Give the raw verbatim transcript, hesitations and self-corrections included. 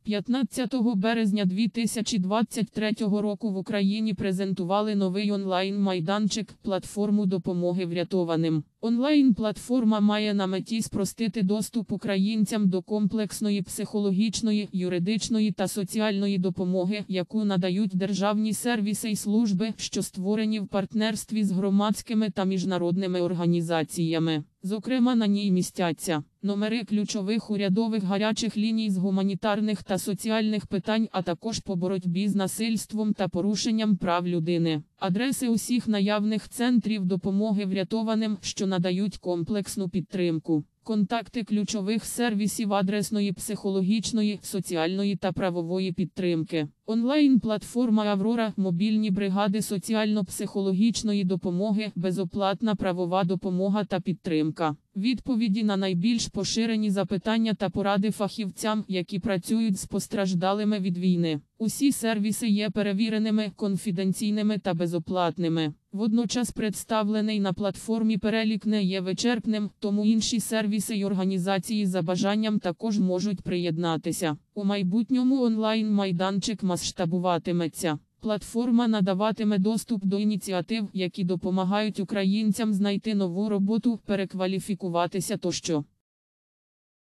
п'ятнадцятого березня дві тисячі двадцять третього року в Україні презентували новий онлайн-майданчик – платформу допомоги врятованим. Онлайн-платформа має на меті спростити доступ українцям до комплексної психологічної, юридичної та соціальної допомоги, яку надають державні сервіси і служби, що створені в партнерстві з громадськими та міжнародними організаціями. Зокрема, на ній містяться номери ключових урядових гарячих ліній з гуманітарних та соціальних питань, а також по боротьбі з насильством та порушенням прав людини. Адреси усіх наявних центрів допомоги врятованим, що надають комплексну підтримку. Контакти ключових сервісів адресної психологічної, соціальної та правової підтримки. Онлайн-платформа «Аврора», мобільні бригади соціально-психологічної допомоги, безоплатна правова допомога та підтримка. Відповіді на найбільш поширені запитання та поради фахівцям, які працюють з постраждалими від війни. Усі сервіси є перевіреними, конфіденційними та безоплатними. Водночас представлений на платформі перелік не є вичерпним, тому інші сервіси й організації за бажанням також можуть приєднатися. У майбутньому онлайн-майданчик масштабуватиметься. Платформа надаватиме доступ до ініціатив, які допомагають українцям знайти нову роботу, перекваліфікуватися тощо.